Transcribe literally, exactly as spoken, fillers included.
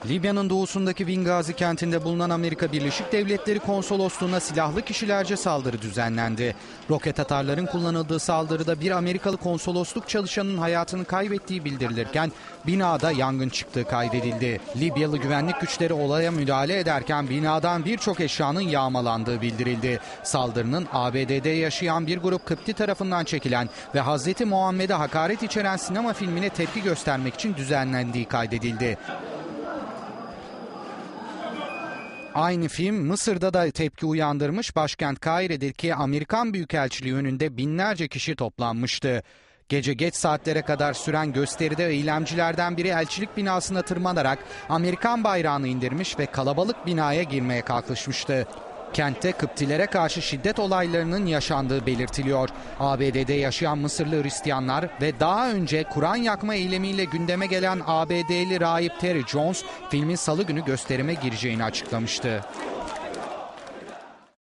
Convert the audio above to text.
Libya'nın doğusundaki Benghazi kentinde bulunan Amerika Birleşik Devletleri Konsolosluğu'na silahlı kişilerce saldırı düzenlendi. Roket atarların kullanıldığı saldırıda bir Amerikalı konsolosluk çalışanının hayatını kaybettiği bildirilirken binada yangın çıktığı kaydedildi. Libyalı güvenlik güçleri olaya müdahale ederken binadan birçok eşyanın yağmalandığı bildirildi. Saldırının A B D'de yaşayan bir grup Kıpti tarafından çekilen ve Hazreti Muhammed'e hakaret içeren sinema filmine tepki göstermek için düzenlendiği kaydedildi. Aynı film Mısır'da da tepki uyandırmış. Başkent Kahire'deki Amerikan Büyükelçiliği önünde binlerce kişi toplanmıştı. Gece geç saatlere kadar süren gösteride eylemcilerden biri elçilik binasına tırmanarak Amerikan bayrağını indirmiş ve kalabalık binaya girmeye kalkışmıştı. Kentte Kıptilere karşı şiddet olaylarının yaşandığı belirtiliyor. A B D'de yaşayan Mısırlı Hristiyanlar ve daha önce Kur'an yakma eylemiyle gündeme gelen A B D'li rahip Terry Jones, filmin salı günü gösterime gireceğini açıklamıştı.